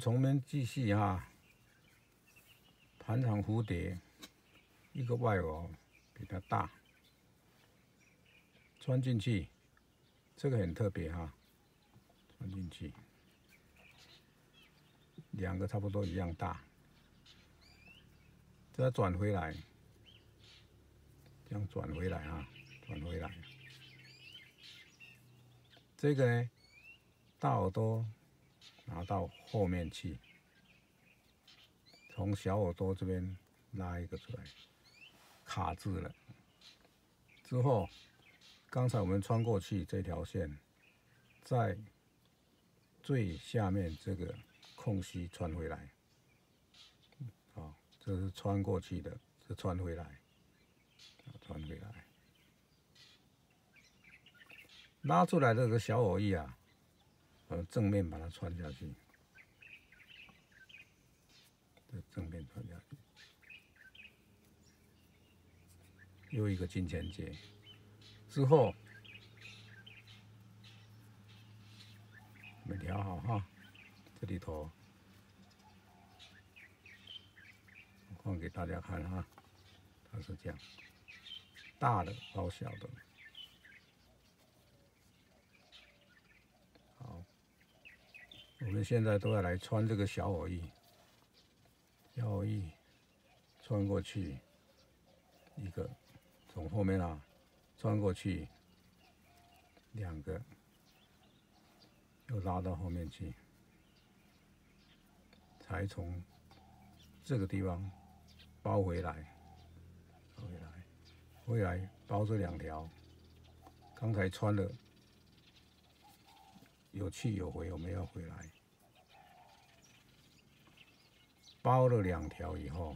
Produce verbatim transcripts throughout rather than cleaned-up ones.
从面继续哈，盘肠蝴蝶一个外偶比它大，穿进去，这个很特别哈，穿进去，两个差不多一样大，再转回来，这样转回来哈，转回来，这个呢，大耳朵拿到后面去。 从小耳朵这边拉一个出来，卡住了。之后，刚才我们穿过去这条线，在最下面这个空隙穿回来。好，这是穿过去的，这穿回来，穿回来，拉出来这个小偶翼啊，呃，正面把它穿下去。 正面穿下去，又一个金钱结，之后我们调好哈，这里头我放给大家看哈，它是这样，大的包小的，好，我们现在都要来穿这个小偶翼。 小偶翼穿过去，一个从后面啊穿过去，两个又拉到后面去，才从这个地方包回来，包回来，回来包这两条，刚才穿的有去有回，我们要回来。 包了两条以后，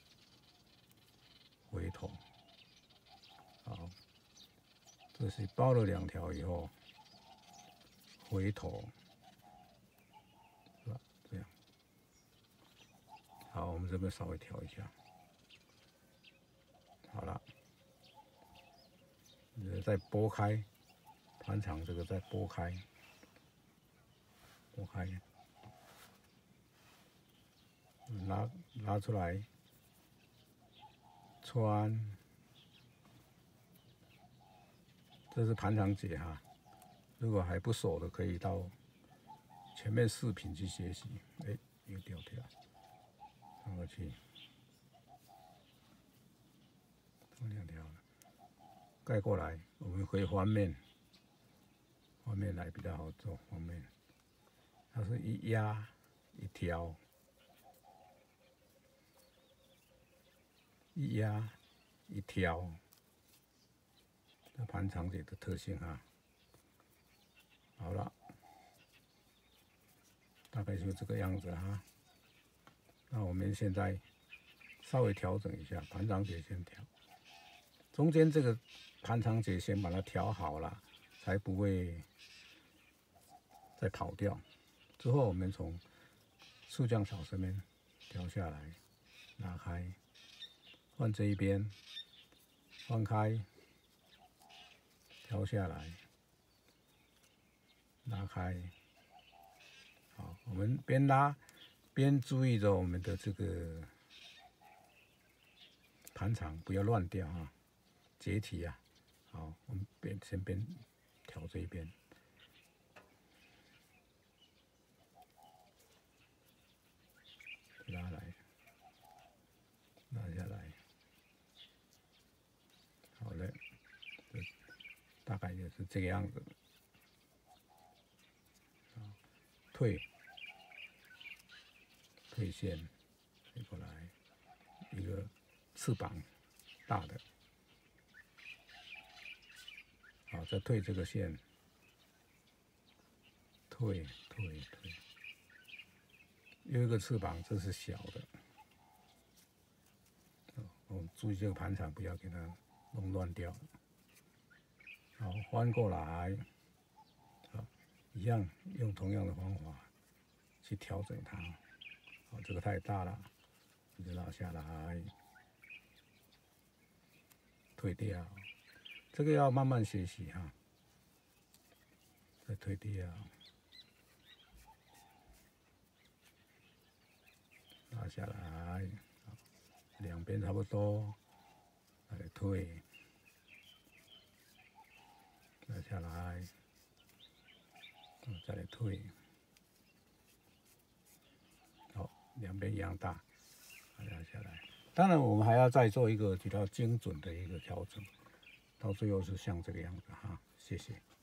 回头，好，这是包了两条以后，回头，是吧？这样，好，我们这边稍微调一下，好了，再拨开盘肠这个再拨开，拨开。 拉拉出来，穿，这是盘肠结哈。如果还不熟的，可以到前面视频去学习。哎，又掉掉，穿过去，这两条了，盖过来，我们回翻面，翻面来比较好做。翻面，它是一压一挑。 一压一挑，这盘肠结的特性啊。好了，大概就这个样子哈。那我们现在稍微调整一下，盘肠结先调，中间这个盘肠结先把它调好了，才不会再跑掉。之后我们从速降草这边调下来，拉开。 换这一边，放开，调下来，拉开。好，我们边拉边注意着我们的这个盘肠不要乱掉啊，结体啊。好，我们边先边调这一边，拉来，拉下来。 好了，大概就是这个样子。退，退线，退过来，一个翅膀大的。好，再退这个线，退退退，又一个翅膀，这是小的。哦，注意这个盘肠不要给它。 弄乱掉，好，翻过来，好，一样用同样的方法去调整它。好，这个太大了，你就拉下来，退掉。这个要慢慢学习哈，再退掉， 下来，两边差不多，再来退，拉下来，再来退，好，两边一样大，拉下来。当然，我们还要再做一个比较精准的一个调整，到最后是像这个样子哈，谢谢。